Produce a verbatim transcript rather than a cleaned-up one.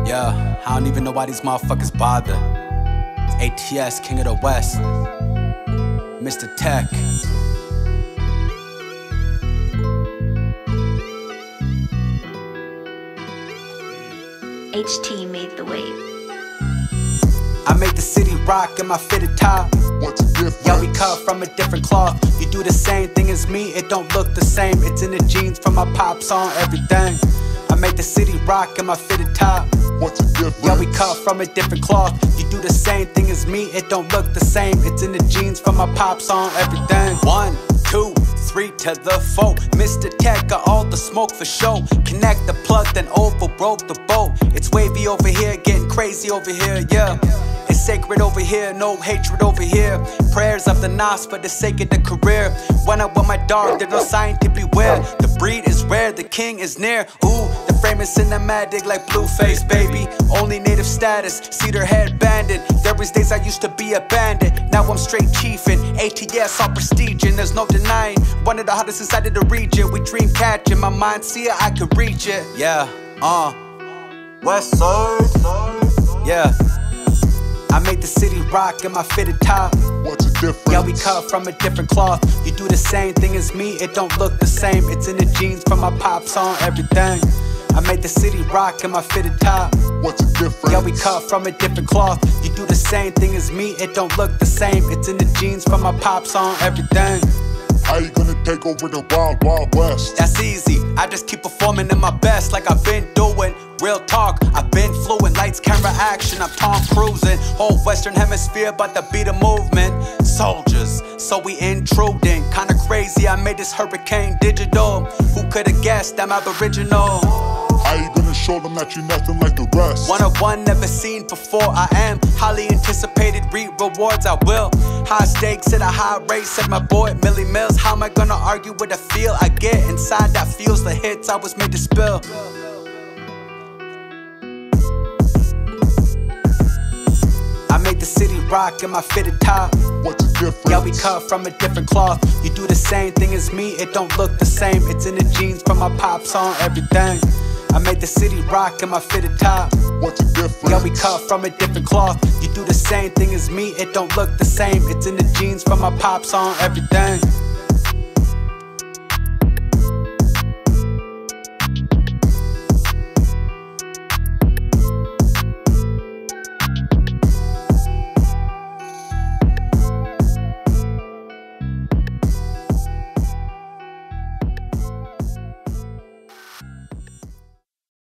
Yeah, I don't even know why these motherfuckers bother. It's A T S, King of the West, Mister Tech. H T made the wave. I make the city rock in my fitted top. What's the difference? Yeah, we cut from a different cloth. You do the same thing as me, it don't look the same. It's in the jeans from my pops on everything. I make the city rock in my fitted top. What's the difference? Yeah, we cut from a different cloth. You do the same thing as me, it don't look the same. It's in the jeans from my pops on everything. One, two, three to the four. Mister Tech got all the smoke for show. Connect the plug, then overbroke the boat. It's wavy over here, getting crazy over here, yeah. It's sacred over here, no hatred over here. Prayers of the Nas for the sake of the career. When I'm with my dog, there's no sign to beware. The breed is rare, the king is near. Ooh, the frame is cinematic like Blueface, baby. Only native status, cedar head bandit. There was days I used to be a bandit. Now I'm straight chiefin', A T S all prestige, and there's no denying. One of the hottest inside of the region. We dream catching, my mind see it, I could reach it. Yeah, uh, West Side, yeah. I make the city rock in my fitted top. What's the difference? Yeah, we cut from a different cloth. You do the same thing as me, it don't look the same. It's in the jeans from my pops on everything. I make the city rock in my fitted top. What's the difference? Yeah, we cut from a different cloth. You do the same thing as me, it don't look the same. It's in the jeans from my pops on everything. How you gonna take over the wild, wild west? That's easy, I just keep performing in my best like I've been doing. Real talk, I've been fluent, lights, camera, action, I'm Tom Cruising. Whole Western Hemisphere about to be the movement. Soldiers, so we intruding. Kinda crazy, I made this hurricane digital. Who could've guessed I'm aboriginal? How you gonna show them that you're nothing like the rest? One of one, never seen before. I am highly anticipated, reap rewards I will. High stakes at a high rate, said my boy Millie Mills. How am I gonna argue with the feel I get inside that feels the hits I was made to spill? I make the city rock in my fitted top. What's the difference? Yeah, we cut from a different cloth. You do the same thing as me, it don't look the same. It's in the jeans from my pops on everything. I make the city rock in my fitted top. What's the difference? Yeah, we cut from a different cloth. You do the same thing as me, it don't look the same. It's in the jeans from my pops on everything.